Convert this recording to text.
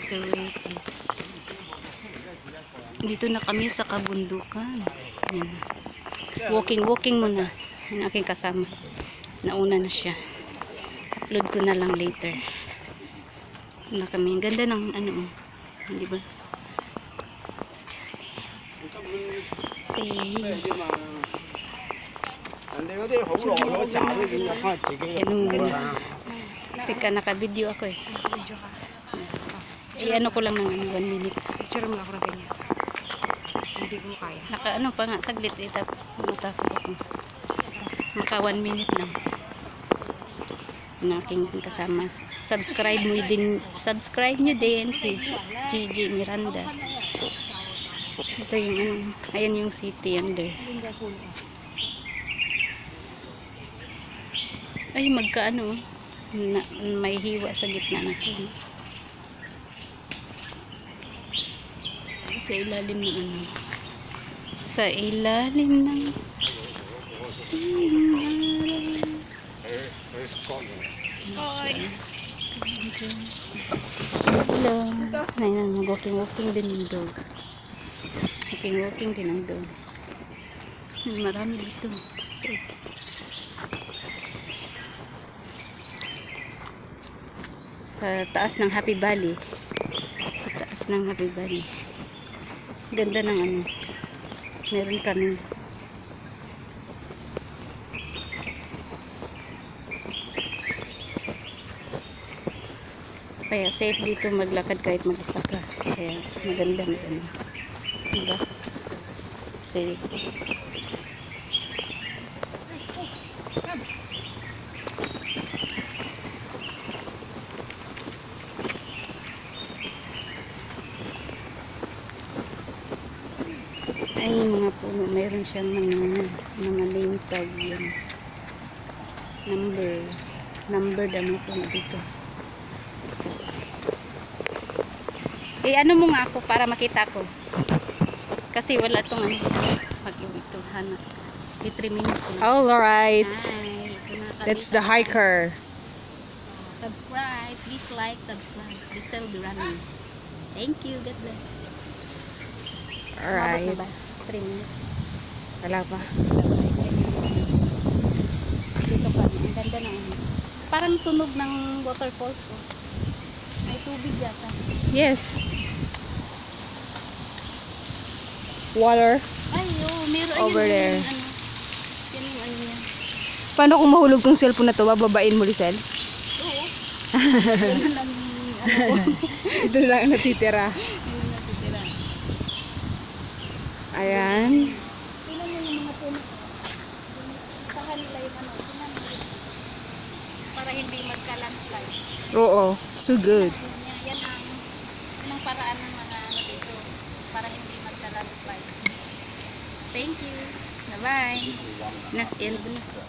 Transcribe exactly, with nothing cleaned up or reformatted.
Mister Wikis. Dito na kami sa kabundukan. Yan. Walking, walking muna. Yung aking kasama. Nauna na siya. Upload ko na lang later. Na kami. Ang ganda ng ano. Di ba? See. Anong ganda. Teka, naka-video ako eh. Eh, ano ko lang ng ano, one minute. Picture mo ako na ganyan. Hindi ko kaya. Naka ano pa nga, saglit eh, matapos ako. Naka one minute lang. Ang aking kasama. Subscribe mo din, subscribe nyo din si Gigi Miranda. Ito yung ano, ayan yung city under. Ay, magkaano, na, may hiwa sa gitna na ito. Sa ilalim ng ano, sa ilalim ng hello. Ayan, walking walking din yung dog. Walking walking din ang dog. Marami dito. So, sa taas ng Happy Valley. Sa taas ng Happy Valley. Ganda ng ano. Meron kami. Kaya safe dito maglakad kahit mag-isa ka. Kaya maganda maganda. Diba? Safe. Ay, yung mga puno, mayroon siyang mga, mga name tag yun. Number. Number damo puno dito. Eh, ano mo nga ako para makita ko. Kasi wala itong ano. Pag-ibig ito, hanap. Di three minutes. Alright. Ay, That's the hiker. Subscribe. Please like, subscribe. Please will be running. Thank you. God bless. Alright. Mabot na ba? three minutes. Wala pa. Dito pa. Ang ganda ng ano. Parang tunog ng waterfalls ko. May tubig yata. Yes. Water. Ay, oh, meron. Over ayun, there. Yung, ano, yan yung ano niya. Paano kung mahulog tong cellphone na to? Bababain mo, Lisel? Oo. Yan lang ano ko. Ito lang ang natitira. Yun na sila. Ayan. Tingnan mo yung mga puno. Sa kanila yung ano. Tingnan mo. Para hindi magka-landslide. Oo. So good. Yan, yan ang, yan ang paraan ng mga ano dito. Para hindi magka-landslide. Thank you. Bye-bye. Na, yan.